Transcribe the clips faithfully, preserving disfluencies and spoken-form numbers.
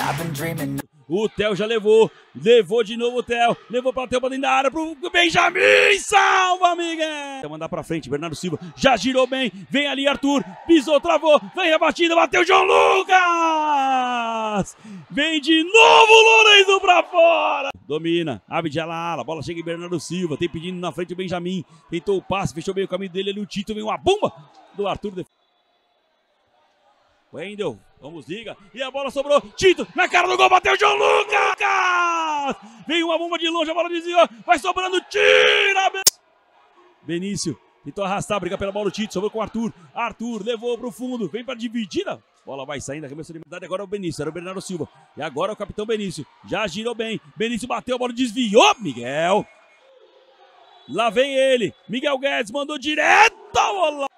I've been dreaming. O Theo já levou, levou de novo o Theo, levou para o Theo pra dentro da área, pro Benjamin, salva, Miguel! Vai mandar pra frente, Bernardo Silva, já girou bem, vem ali Arthur, pisou, travou, vem a batida, bateu João Lucas! Vem de novo o Lourenço pra fora! Domina, abre de ala a ala, bola chega em Bernardo Silva, tem pedindo na frente o Benjamin, tentou o passe, fechou bem o caminho dele ali, o Tito, vem uma bomba do Arthur. Wendel, vamos liga, e a bola sobrou, Tito, na cara do gol, bateu o João Lucas! Vem uma bomba de longe, a bola desviou, vai sobrando, tira! Benício, tentou arrastar, briga pela bola, o Tito, sobrou com o Arthur, Arthur levou pro fundo, vem pra dividida, bola vai saindo, arremesso de metade, agora é o Benício, era o Bernardo Silva, e agora é o capitão Benício, já girou bem, Benício bateu, a bola desviou, Miguel! Lá vem ele, Miguel Guedes, mandou direto a bola!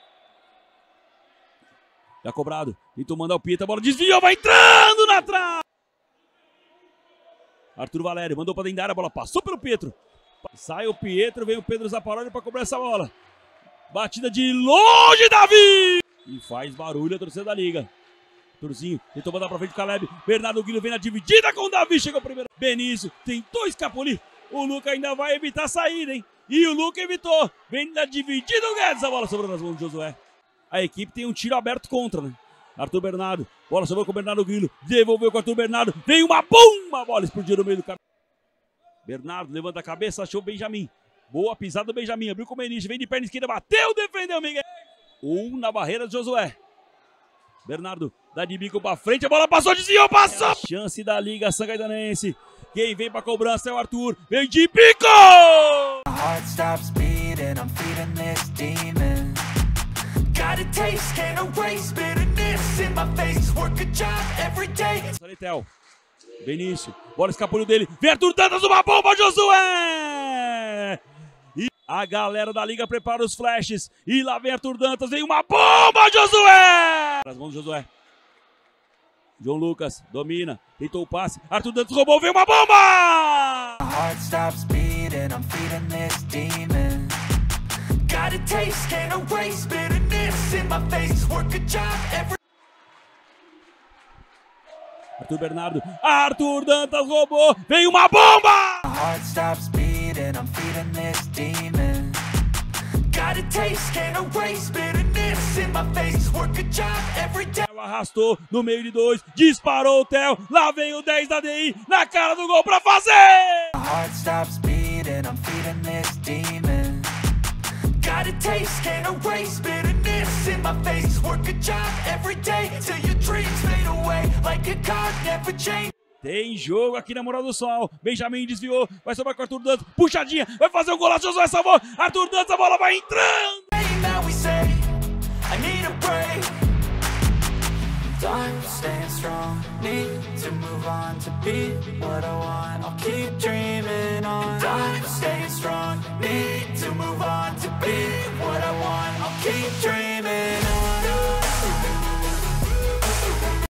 Já cobrado, tentou mandar o Pietro, a bola desviou, vai entrando na trave! Arthur Valério mandou para dentro da área, a bola passou pelo Pietro. Sai o Pietro, vem o Pedro Zapparoli para cobrar essa bola. Batida de longe, Davi! E faz barulho a torcida da liga. Turzinho tentou mandar para frente o Caleb. Bernardo Guilherme vem na dividida com o Davi, chegou primeiro. Benício tentou escapulir. O Luca ainda vai evitar a saída, hein? E o Luca evitou. Vem na dividida o Guedes, a bola sobrou nas mãos de Josué. A equipe tem um tiro aberto contra, né? Arthur Bernardo, bola sobrou com o Bernardo Grilo, devolveu com o Arthur Bernardo, vem uma bomba, a bola explodiu no meio do caminho. Bernardo levanta a cabeça, achou o Benjamin. Boa pisada do Benjamin, abriu com o Benício, vem de perna esquerda, bateu, defendeu o Miguel. Um na barreira de Josué. Bernardo dá de bico pra frente, a bola passou, desviou, passou. É a chance da Liga Sangaitenense. Quem vem pra cobrança é o Arthur, vem de bico! Salitel, Benício, bola escapulho dele, vem Arthur Dantas, uma bomba, Josué! E a galera da liga prepara os flashes, e lá vem Arthur Dantas, vem uma bomba, Josué! As mãos do Josué. João Lucas, domina, tentou o passe, Arthur Dantas roubou, vem uma bomba! Got a taste, can't erase bitterness in my face. Work a job every... Arthur Bernardo, Arthur Dantas roubou, vem uma bomba! Heart stops beating, I'm feeding this demon. Got a taste, can't erase bitterness in my face. Work a job every day. Arrastou no meio de dois, disparou o Theo, lá vem o dez da D I, na cara do gol pra fazer! Heart stops beating, I'm feeding this demon. Got a taste, can't erase bitterness in my face. Work a job every day till your dreams fade away like a card never change. Tem jogo aqui na Moral do Sol. Benjamin desviou, vai sobrar com Arthur Dantas, puxadinha, vai fazer o golaço, Josué salvou. Arthur Dantas, a bola vai entrando. Now we say, I need a break. Time staying strong, need to move on to be what I want. I'll keep dreaming on.